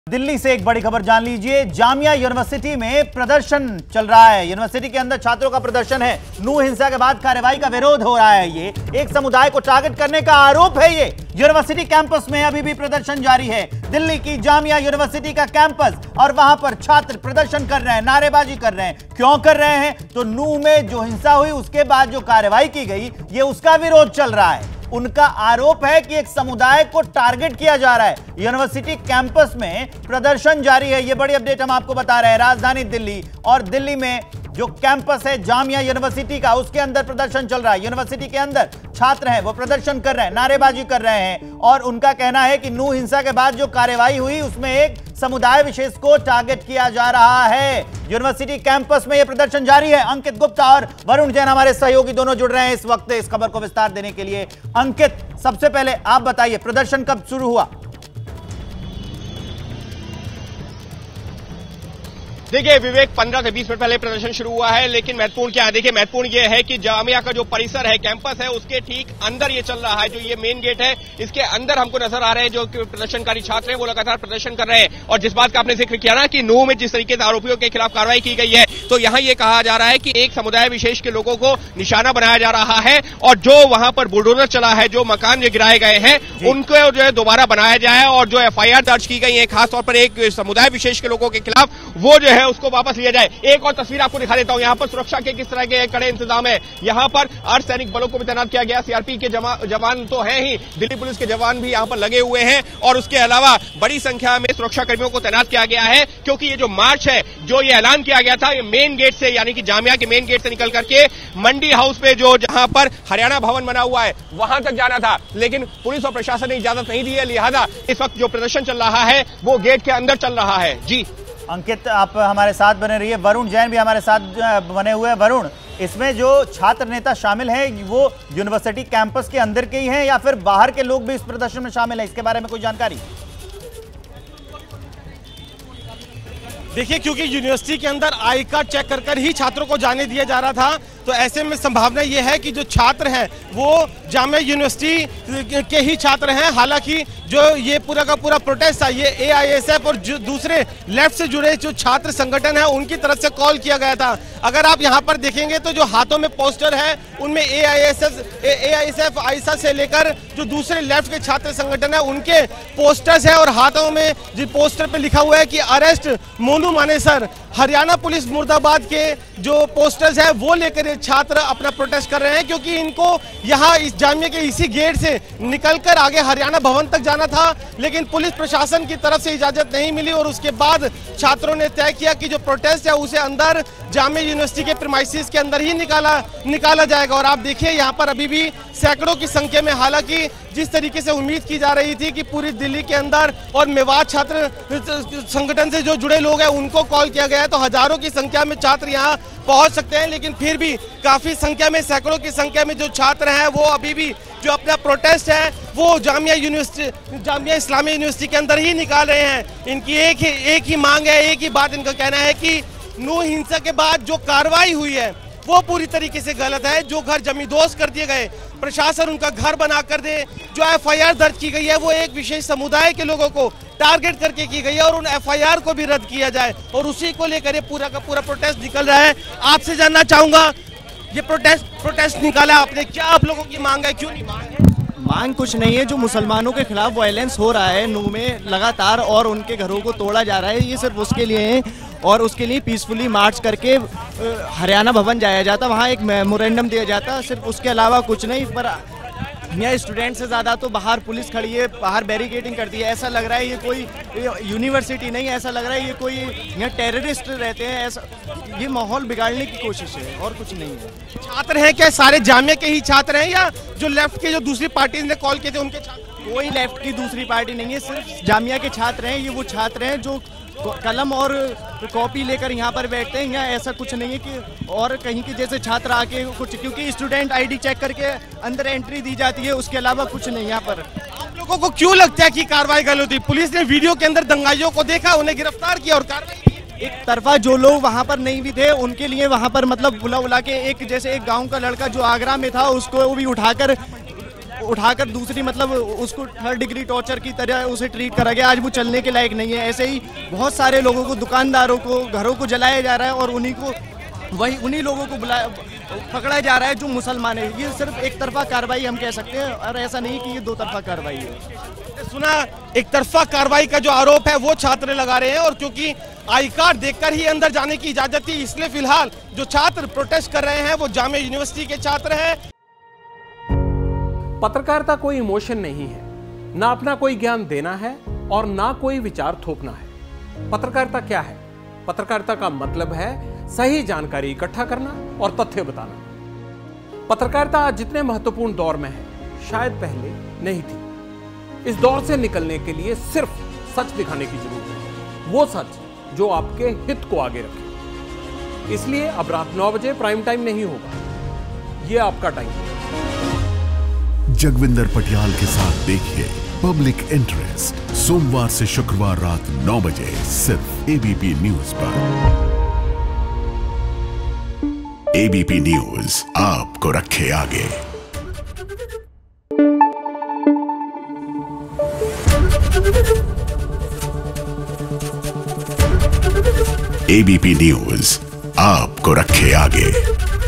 दिल्ली से एक बड़ी खबर जान लीजिए। जामिया यूनिवर्सिटी में प्रदर्शन चल रहा है। यूनिवर्सिटी के अंदर छात्रों का प्रदर्शन है। नू हिंसा के बाद कार्रवाई का विरोध हो रहा है। ये एक समुदाय को टारगेट करने का आरोप है। ये यूनिवर्सिटी कैंपस में अभी भी प्रदर्शन जारी है। दिल्ली की जामिया यूनिवर्सिटी का कैंपस, और वहां पर छात्र प्रदर्शन कर रहे हैं, नारेबाजी कर रहे हैं। क्यों कर रहे हैं? तो नू में जो हिंसा हुई उसके बाद जो कार्रवाई की गई, ये उसका विरोध चल रहा है। उनका आरोप है कि एक समुदाय को टारगेट किया जा रहा है। यूनिवर्सिटी कैंपस में प्रदर्शन जारी है। यह बड़ी अपडेट हम आपको बता रहे हैं। राजधानी दिल्ली और दिल्ली में जो कैंपस है जामिया यूनिवर्सिटी का, उसके अंदर प्रदर्शन चल रहा है। यूनिवर्सिटी के अंदर छात्र हैं, वो प्रदर्शन कर रहे हैं, नारेबाजी कर रहे हैं, और उनका कहना है कि नू हिंसा के बाद जो कार्रवाई हुई उसमें एक समुदाय विशेष को टारगेट किया जा रहा है। यूनिवर्सिटी कैंपस में यह प्रदर्शन जारी है। अंकित गुप्ता और वरुण जैन हमारे सहयोगी दोनों जुड़ रहे हैं इस वक्त इस खबर को विस्तार देने के लिए। अंकित, सबसे पहले आप बताइए, प्रदर्शन कब शुरू हुआ? देखिए विवेक, 15 से 20 मिनट पहले प्रदर्शन शुरू हुआ है, लेकिन महत्वपूर्ण क्या है? देखिए महत्वपूर्ण ये है कि जामिया का जो परिसर है, कैंपस है, उसके ठीक अंदर ये चल रहा है। जो ये मेन गेट है, इसके अंदर हमको नजर आ रहे हैं जो प्रदर्शनकारी छात्र हैं वो लगातार प्रदर्शन कर रहे हैं। और जिस बात का आपने जिक्र किया ना कि नू में जिस तरीके से आरोपियों के खिलाफ कार्रवाई की गई है, तो यहाँ ये कहा जा रहा है कि एक समुदाय विशेष के लोगों को निशाना बनाया जा रहा है, और जो वहां पर बुलडोजर चला है, जो मकान जो गिराए गए हैं, उनको जो है दोबारा बनाया जाए, और जो FIR दर्ज की गई है खासतौर पर एक समुदाय विशेष के लोगों के खिलाफ, वो जो है उसको वापस लिया जाए। एक और तस्वीर आपको दिखा देता हूं। यहाँ पर सुरक्षा के किस तरह के कड़े इंतजाम है। यहाँ पर अर्धसैनिक बलों को भी तैनात किया गया। CRP के जवान तो हैं ही, दिल्ली पुलिस के जवान भी यहाँ पर लगे हुए हैं, और उसके अलावा बड़ी संख्या में सुरक्षा कर्मियों को तैनात किया गया है, क्योंकि ये जो मार्च है, जो ये ऐलान किया गया था, ये मेन गेट से, यानी कि जामिया के मेन गेट से निकल करके मंडी हाउस पे जो जहां पर हरियाणा भवन बना हुआ है, वहां तक जाना था, लेकिन पुलिस और प्रशासन ने इजाजत नहीं दी है। लिहाजा इस वक्त जो प्रदर्शन चल रहा है वो गेट के अंदर चल रहा है। जी अंकित, आप हमारे साथ बने रहिए। वरुण जैन भी हमारे साथ बने हुए हैं। वरुण, इसमें जो छात्र नेता शामिल हैं वो यूनिवर्सिटी कैंपस के अंदर के ही हैं या फिर बाहर के लोग भी इस प्रदर्शन में शामिल हैं? इसके बारे में कोई जानकारी? देखिए, क्योंकि यूनिवर्सिटी के अंदर आई कार्ड चेक कर ही छात्रों को जाने दिया जा रहा था, तो ऐसे में संभावना ये है कि जो छात्र हैं वो जामिया यूनिवर्सिटी के ही छात्र हैं। हालांकि जो ये पूरा का पूरा प्रोटेस्ट था, ये AISF और जो दूसरे लेफ्ट से जुड़े जो छात्र संगठन है उनकी तरफ से कॉल किया गया था। अगर आप यहाँ पर देखेंगे तो जो हाथों में पोस्टर है उनमें AISF आइसा से लेकर जो दूसरे लेफ्ट के छात्र संगठन है उनके पोस्टर्स है, और हाथों में जो पोस्टर पे लिखा हुआ है कि अरेस्ट मोनू मानेसर। हरियाणा पुलिस मुर्दाबाद के जो पोस्टर्स है वो लेकर छात्र अपना प्रोटेस्ट कर रहे हैं, क्योंकि इनको यहाँ इस जामिया के इसी गेट से निकलकर आगे हरियाणा भवन तक जाना था, लेकिन पुलिस प्रशासन की तरफ से इजाजत नहीं मिली, और उसके बाद छात्रों ने तय किया कि जो प्रोटेस्ट है उसे अंदर जामिया यूनिवर्सिटी के प्रीमाइसेस के अंदर ही निकाला जाएगा। और आप देखिए यहाँ पर अभी भी सैकड़ों की संख्या में, हालांकि जिस तरीके से उम्मीद की जा रही थी कि पूरी दिल्ली के अंदर और मेवात छात्र संगठन से जो जुड़े लोग हैं उनको कॉल किया गया है, तो हजारों की संख्या में छात्र यहाँ पहुंच सकते हैं, लेकिन फिर भी काफी संख्या में, सैकड़ों की संख्या में जो छात्र हैं वो अभी भी जो अपना प्रोटेस्ट है वो जामिया इस्लामिया यूनिवर्सिटी के अंदर ही निकाल रहे हैं। इनकी एक ही मांग है, एक ही बात इनका कहना है कि नू हिंसा के बाद जो कार्रवाई हुई है वो पूरी तरीके से गलत है। जो घर जमींदोज कर दिए गए, प्रशासन उनका घर बना कर दे, जो FIR दर्ज की गई है वो एक विशेष समुदाय के लोगों को टारगेट करके की गई है, और उन FIR को भी रद्द किया जाए, और उसी को लेकर ये पूरा का पूरा प्रोटेस्ट निकल रहा है। आपसे जानना चाहूंगा, ये प्रोटेस्ट निकाला आपने, क्या आप लोगों की मांग है, क्यों नहीं मांग है? मांग कुछ नहीं है। जो मुसलमानों के खिलाफ वायलेंस हो रहा है नू में लगातार, और उनके घरों को तोड़ा जा रहा है, ये सिर्फ उसके लिए है, और उसके लिए पीसफुली मार्च करके हरियाणा भवन जाया जाता, वहाँ एक मेमोरेंडम दिया जाता, सिर्फ उसके अलावा कुछ नहीं। पर यहाँ स्टूडेंट से ज़्यादा तो बाहर पुलिस खड़ी है, बाहर बैरिकेडिंग करती है। ऐसा लग रहा है ये कोई यूनिवर्सिटी नहीं, ऐसा लग रहा है ये कोई यहाँ टेररिस्ट रहते हैं। ऐसा ये माहौल बिगाड़ने की कोशिश है और कुछ नहीं है। छात्र हैं क्या सारे जामिया के ही छात्र हैं, या जो लेफ्ट के जो दूसरी पार्टी ने कॉल किए थे उनके छात्र? कोई लेफ्ट की दूसरी पार्टी नहीं है, सिर्फ जामिया के छात्र हैं। ये वो छात्र हैं जो कलम और कॉपी लेकर यहाँ पर बैठते हैं। यहाँ ऐसा कुछ नहीं है कि और कहीं के जैसे छात्र आके कुछ, क्योंकि स्टूडेंट ID चेक करके अंदर एंट्री दी जाती है, उसके अलावा कुछ नहीं यहाँ पर। आप लोगों को क्यों लगता है कि कार्रवाई गलत हुई? पुलिस ने वीडियो के अंदर दंगाइयों को देखा, उन्हें गिरफ्तार किया और कार्रवाई। एक तरफा जो लोग वहाँ पर नहीं भी थे उनके लिए वहाँ पर मतलब बुला के, एक जैसे एक गाँव का लड़का जो आगरा में था उसको भी उठाकर उठाकर दूसरी मतलब उसको 3rd डिग्री टॉर्चर की तरह उसे ट्रीट करा गया। आज वो चलने के लायक नहीं है। ऐसे ही बहुत सारे लोगों को, दुकानदारों को, घरों को जलाया जा रहा है और उन्हीं लोगों को पकड़ा जा रहा है जो मुसलमान है। ये सिर्फ एक तरफा कार्रवाई हम कह सकते हैं और ऐसा नहीं कि ये 2 तरफा कार्रवाई है। सुना एक तरफा कार्रवाई का जो आरोप है वो छात्र लगा रहे हैं, और क्योंकि आई कार्ड देखकर ही अंदर जाने की इजाजत थी, इसलिए फिलहाल जो छात्र प्रोटेस्ट कर रहे हैं वो जामिया यूनिवर्सिटी के छात्र हैं। पत्रकारिता कोई इमोशन नहीं है, ना अपना कोई ज्ञान देना है और ना कोई विचार थोपना है। पत्रकारिता क्या है? पत्रकारिता का मतलब है सही जानकारी इकट्ठा करना और तथ्य बताना। पत्रकारिता आज जितने महत्वपूर्ण दौर में है, शायद पहले नहीं थी। इस दौर से निकलने के लिए सिर्फ सच दिखाने की जरूरत है, वो सच जो आपके हित को आगे रखे। इसलिए अब रात 9 बजे प्राइम टाइम नहीं होगा, ये आपका टाइम है। जगविंदर पटियाल के साथ देखिए पब्लिक इंटरेस्ट सोमवार से शुक्रवार रात 9 बजे सिर्फ एबीपी न्यूज पर। एबीपी न्यूज आपको रखे आगे। एबीपी न्यूज आपको रखे आगे।